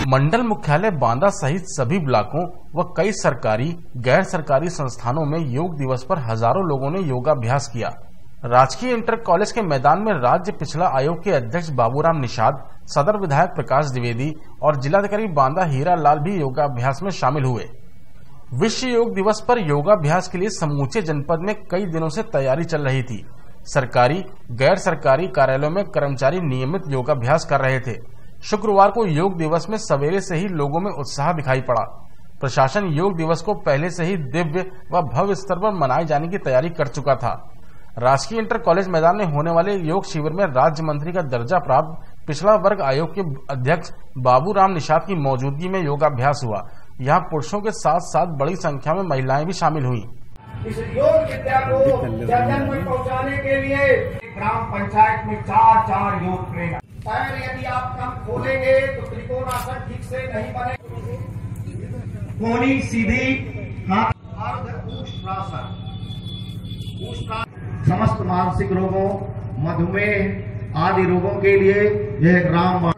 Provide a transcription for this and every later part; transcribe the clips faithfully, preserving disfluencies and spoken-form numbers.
मंडल मुख्यालय बांदा सहित सभी ब्लॉकों व कई सरकारी गैर सरकारी संस्थानों में योग दिवस पर हजारों लोगों ने योगाभ्यास किया। राजकीय इंटर कॉलेज के मैदान में राज्य पिछड़ा आयोग के अध्यक्ष बाबूराम निषाद, सदर विधायक प्रकाश द्विवेदी और जिलाधिकारी बांदा हीरा लाल भी योगाभ्यास में शामिल हुए। विश्व योग दिवस पर योगाभ्यास के लिए समूचे जनपद में कई दिनों से तैयारी चल रही थी। सरकारी गैर सरकारी कार्यालयों में कर्मचारी नियमित योगाभ्यास कर रहे थे। शुक्रवार को योग दिवस में सवेरे से ही लोगों में उत्साह दिखाई पड़ा। प्रशासन योग दिवस को पहले से ही दिव्य व भव्य स्तर पर मनाए जाने की तैयारी कर चुका था। राजकीय इंटर कॉलेज मैदान में होने वाले योग शिविर में राज्य मंत्री का दर्जा प्राप्त पिछड़ा वर्ग आयोग के अध्यक्ष बाबूराम निषाद की मौजूदगी में योगाभ्यास हुआ। यहाँ पुरुषों के साथ साथ बड़ी संख्या में महिलाएं भी शामिल हुई। इस योग विद्या को जन में पहुंचाने के लिए ग्राम पंचायत में चार चार योग ट्रेनर। पैर यदि आप कम खोलेंगे तो त्रिकोणासन ठीक से नहीं बने। कोनी सीधी हाथ समस्त मानसिक रोगों, मधुमेह आदि रोगों के लिए यह ग्राम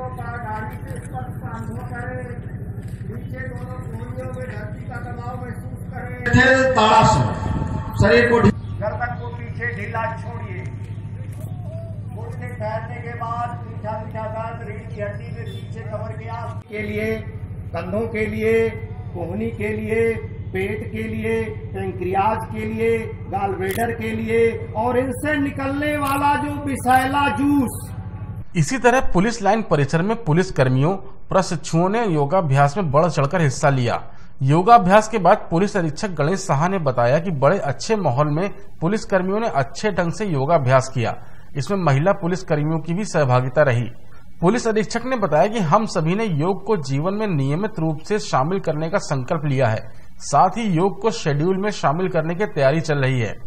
ताड़ासन शरीर को गर्दन को पीछे ढीला छोड़िए। घुटने फैलने के बाद मीठा मीठा दर्द रीढ़ की हड्डी में पीछे कमर के आस के लिए, कंधों के लिए, कोहनी के लिए, पेट के लिए, पैंक्रियाज के लिए, गालब्लेडर के लिए और इनसे निकलने वाला जो विषैला जूस। इसी तरह पुलिस लाइन परिसर में पुलिस कर्मियों प्रशिक्षुओं ने योगाभ्यास में बढ़ चढ़कर हिस्सा लिया। योगाभ्यास के बाद पुलिस अधीक्षक गणेश साहा ने बताया कि बड़े अच्छे माहौल में पुलिस कर्मियों ने अच्छे ढंग से योगाभ्यास किया। इसमें महिला पुलिस कर्मियों की भी सहभागिता रही। पुलिस अधीक्षक ने बताया कि हम सभी ने योग को जीवन में नियमित रूप से शामिल करने का संकल्प लिया है। साथ ही योग को शेड्यूल में शामिल करने की तैयारी चल रही है।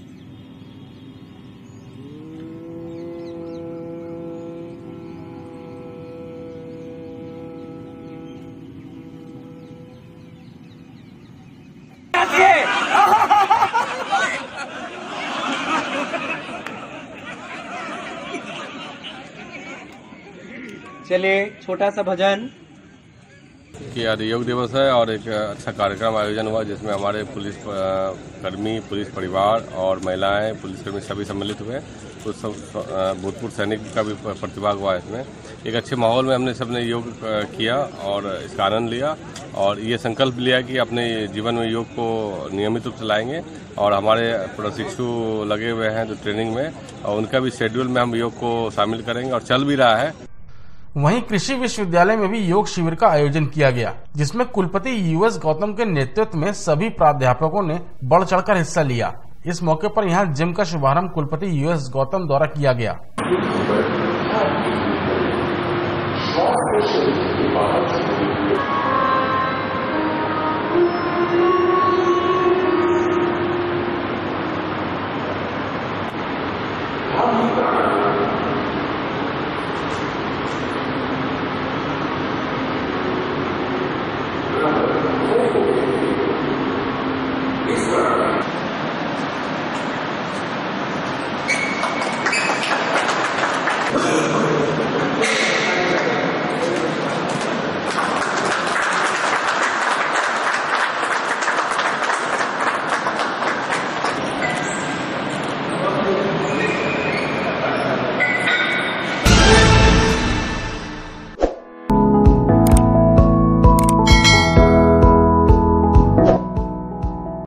चलिए छोटा सा भजन कि आज योग दिवस है और एक अच्छा कार्यक्रम आयोजन हुआ जिसमें हमारे पुलिस कर्मी, पुलिस परिवार और महिलाएं, पुलिसकर्मी सभी सम्मिलित हुए। तो सब भूतपूर्व सैनिक का भी प्रतिभाग हुआ। इसमें एक अच्छे माहौल में हमने सबने योग किया और इसका आनंद लिया और ये संकल्प लिया कि अपने जीवन में योग को नियमित रूप से लाएंगे। और हमारे प्रशिक्षु लगे हुए हैं जो ट्रेनिंग में, और उनका भी शेड्यूल में हम योग को शामिल करेंगे और चल भी रहा है। वहीं कृषि विश्वविद्यालय में भी योग शिविर का आयोजन किया गया, जिसमें कुलपति यूएस गौतम के नेतृत्व में सभी प्राध्यापकों ने बढ़ चढ़कर हिस्सा लिया। इस मौके पर यहां जिम का शुभारंभ कुलपति यूएस गौतम द्वारा किया गया।